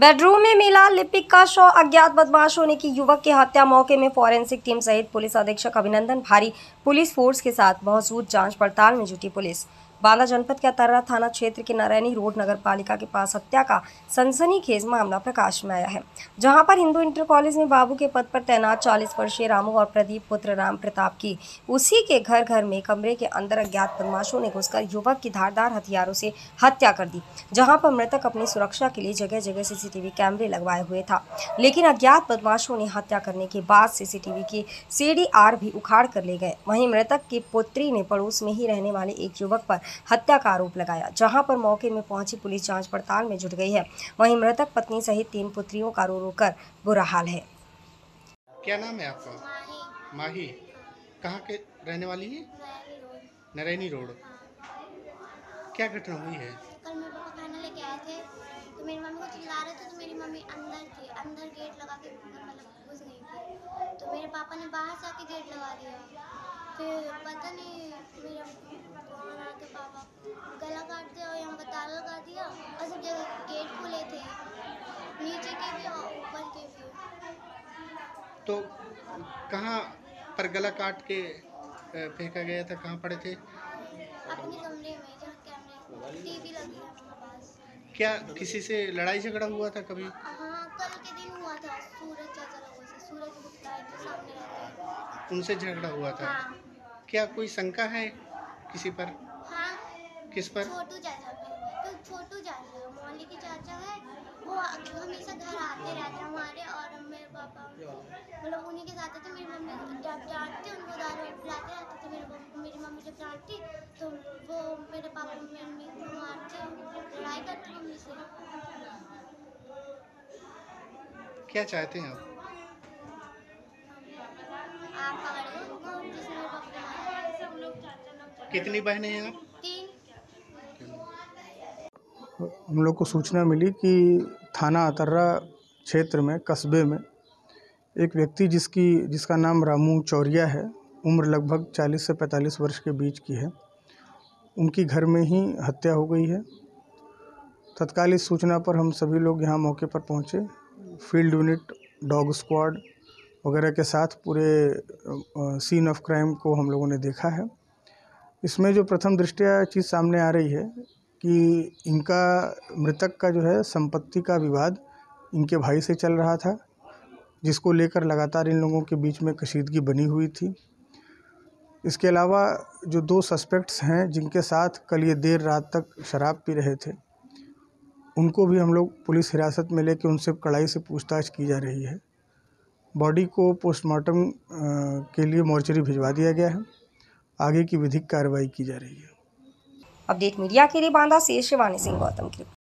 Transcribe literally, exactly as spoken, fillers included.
Bedroom में मिला लिपिक का शव, अज्ञात बदमाशों ने की युवक की हत्या। मौके में फॉरेंसिक टीम सहित पुलिस अधीक्षक अभिनंदन भारी पुलिस फोर्स के साथ मौजूद जांच पड़ताल में जुटी पुलिस। बांदा जनपद के अतर्रा थाना क्षेत्र के नरैनी रोड नगर पालिका के पास हत्या का सनसनीखेज मामला प्रकाश में आया है, जहां पर हिंदू इंटर कॉलेज में बाबू के पद पर तैनात चालीस वर्षीय रामू और प्रदीप पुत्र राम प्रताप की उसी के घर घर में कमरे के अंदर अज्ञात बदमाशों ने घुसकर युवक की धारदार हथियारों से हत्या कर दी। जहां पर मृतक अपनी सुरक्षा के लिए जगह जगह सीसीटीवी कैमरे लगवाए हुए था, लेकिन अज्ञात बदमाशों ने हत्या करने के बाद सीसीटीवी की सीडीआर भी उखाड़ कर ले गए। वहीं मृतक की पुत्री ने पड़ोस में ही रहने वाले एक युवक पर हत्या का आरोप लगाया, जहां पर मौके में पहुंची पुलिस जांच पड़ताल में जुट गई है। वहीं मृतक पत्नी सहित तीन पुत्रियों का रो रो कर बुरा हाल है। क्या नाम है आपका? माही। माही। कहाँ के रहने वाली है? नरैनी रोड। क्या घटना हुई है? कल मेरे पापा खाना लेके आए थे, तो मेरी मम्मी को चिल्ला रहे थे, तो मेरी मम्मी अंदर थी, अंदर गेट लगा के मतलब घुस गई थी, तो मेरे पापा ने बाहर से आके गेट लगा दिया। फिर पता नहीं मेरा कौन आया था, पापा गला काट दिया और यहाँ पर ताला लगा दिया, और सब जगह गेट खुले थे, नीचे के भी और ऊपर के भी। तो कहाँ पर गला काट के फेंका गया था? कहाँ पड़े थे? अपने कमरे में जहाँ कैमरे टीवी लगी है हमारे पास। क्या किसी से लड़ाई झगड़ा हुआ था कभी? हाँ, कल के दिन हुआ था। सूरज चाचा लोगों से, सूरज गुप्ता जो सामने रहते हैं, उनसे झगड़ा हुआ था? हाँ। क्या कोई शंका है किसी पर? हाँ, किस पर? छोटू चाचा पे। तो छोटू चाचा मौली के चाचा है, वो हमेशा घर आते रहते हैं हमारे, और मेरे पापा मतलब उन्हीं के साथ थे। मेरी मम्मी जब डांटती उनको दारू पिलाते रहते थे, मेरे मेरी मम्मी जब डांटती तो वो मेरे पापा मम्मी को मारते, लड़ाई करते मम्मी से। क्या चाहते हैं आप? आप पकड़े उनको जिसने मेरे पापा को मारा। सब लोग चाचा लोग। कितनी बहनें हैं आप? तीन। हम लोग को सूचना मिली कि थाना अतर्रा क्षेत्र में कस्बे में एक व्यक्ति जिसकी जिसका नाम रामू चौरिया है, उम्र लगभग चालीस से पैंतालीस वर्ष के बीच की है, उनकी घर में ही हत्या हो गई है। तत्काल इस सूचना पर हम सभी लोग यहाँ मौके पर पहुँचे। फील्ड यूनिट, डॉग स्क्वाड वगैरह के साथ पूरे सीन ऑफ क्राइम को हम लोगों ने देखा है। इसमें जो प्रथम दृष्टया चीज़ सामने आ रही है कि इनका मृतक का जो है संपत्ति का विवाद इनके भाई से चल रहा था, जिसको लेकर लगातार इन लोगों के बीच में कशीदगी बनी हुई थी। इसके अलावा जो दो सस्पेक्ट्स हैं जिनके साथ कल ये देर रात तक शराब पी रहे थे, उनको भी हम लोग पुलिस हिरासत में लेकर उनसे कड़ाई से पूछताछ की जा रही है। बॉडी को पोस्टमार्टम के लिए मोर्चरी भिजवा दिया गया है। आगे की विधिक कार्रवाई की जा रही है। अपडेट मीडिया के लिए बांदा से शिवानी सिंह गौतम की